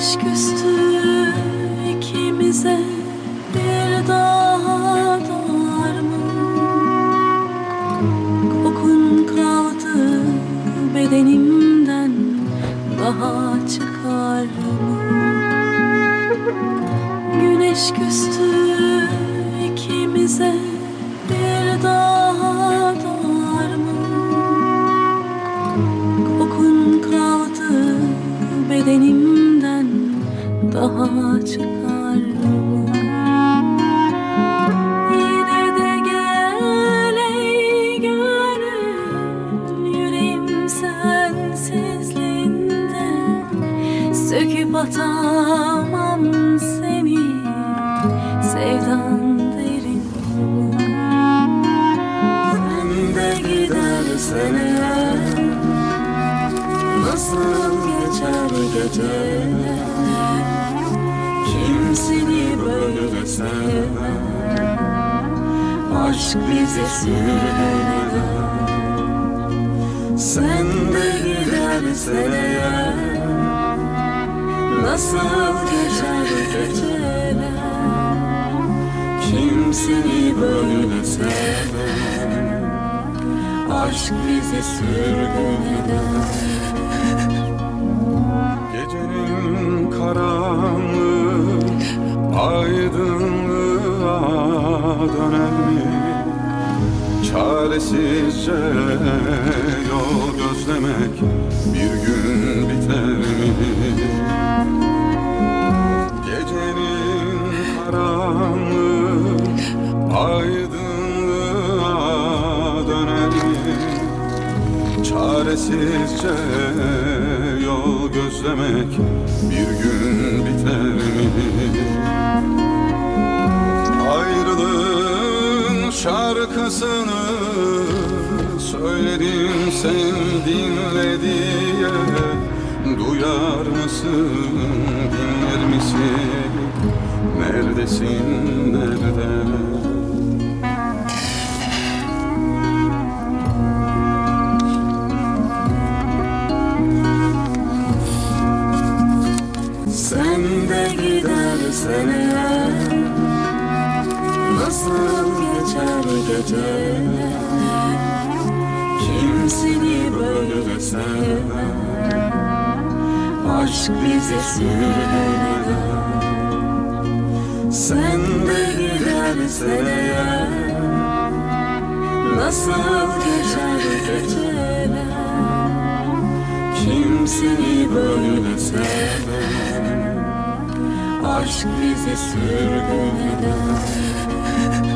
Güneş küstü ikimize, bir daha doğar mı? Kokun kaldı bedenimden, daha çıkar mı? Güneş küstü ikimize, bir daha doğar mı? Kokun kaldı bedenimden, daha çıkar mı? Yine de gel ey gönül, yüreğim sensizliğinde, söküp atamam seni, sevdan derin. Sen de gidersen eğer, nasıl geçer geceler? Kim seni böyle sever? Aşk bize sürgün. Sen de gidersen eğer, nasıl geçer geceler? Kim seni böyle sever? Aşk bizi sürgün eder. Gecenin karanlığı aydınlığa döner mi? Çaresizce yol gözlemek bir gün biter mi? Gecenin karanlığı aydınlığa döner mi? Çaresizce yol gözlemek bir gün biter mi? Ayrılığın şarkısını söyledim sen dinle diye. Duyar mısın, dinler misin? Neredesin, nerede? Sen de gidersen eğer, nasıl geçer geceler? Kim seni böyle sever? Aşk bize sürgün eder. Sen de gidersen eğer, nasıl geçer geceler? Kim seni böyle sever? Aşk bizi sürgün eder.